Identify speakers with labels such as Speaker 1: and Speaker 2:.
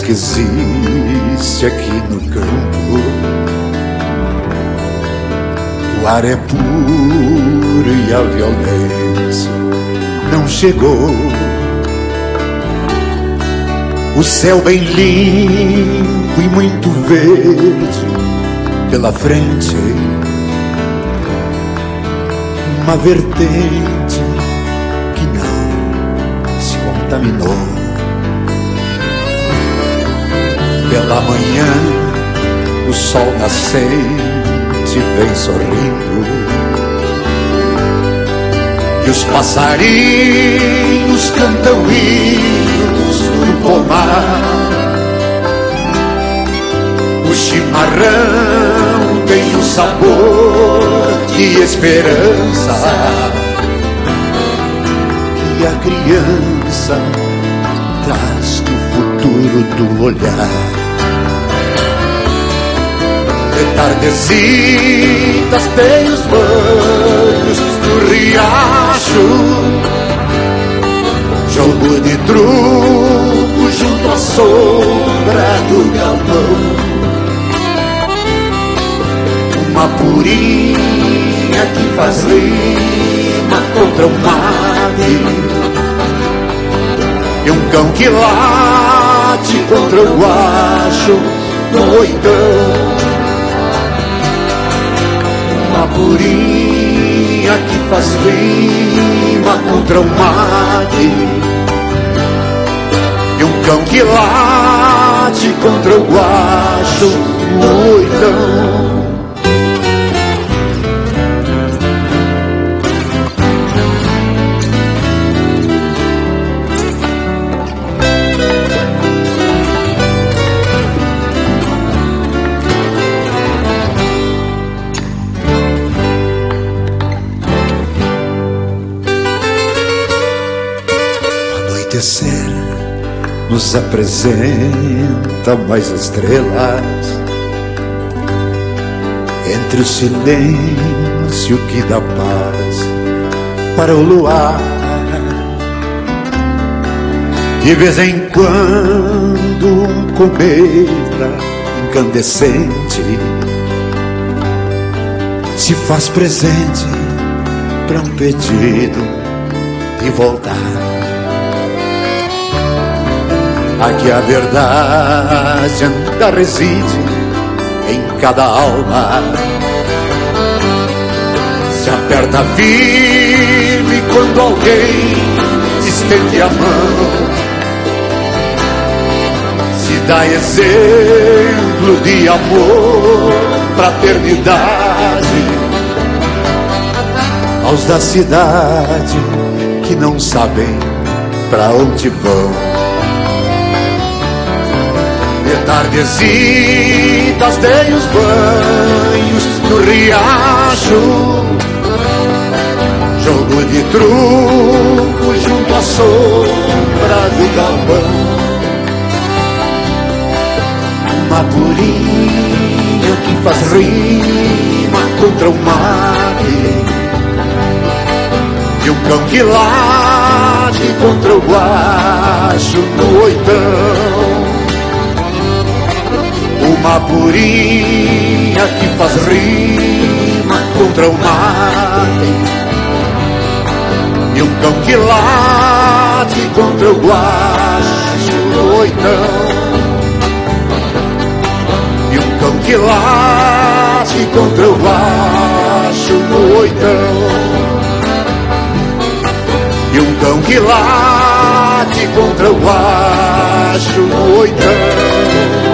Speaker 1: que existe aqui no campo. O ar é puro e a violência não chegou. O céu bem limpo e muito verde pela frente. Uma vertente que não se contaminou. Pela manhã o sol nascente vem sorrindo e os passarinhos cantam hinos no pomar. O chimarrão tem o sabor de esperança que a criança traz no futuro do olhar. De tardecitas tem os banhos do riacho, jogo de truco junto à sombra do galpão. Uma purinha que faz rima contra o mate, e um cão que late contra o guacho no oitão. Uma purinha que faz rima contra o mate, e um cão que late contra o guacho no oitão. Nos apresenta mais estrelas entre o silêncio que dá paz para o luar. De vez em quando um cometa incandescente se faz presente para um pedido de voltar. Aqui a verdade ainda reside em cada alma, se aperta firme quando alguém estende a mão, se dá exemplo de amor, fraternidade aos da cidade que não sabem pra onde vão. De tardecitas tem os banhos no riacho, jogo de truco junto à sombra do galpão. Uma purinha que faz rima contra o mate, e um cão que late contra o guacho no oitão. Uma purinha que faz rima contra o mate, e um cão que late contra o guacho no oitão. E um cão que late contra o guacho no oitão. E um cão que late contra o guacho no oitão.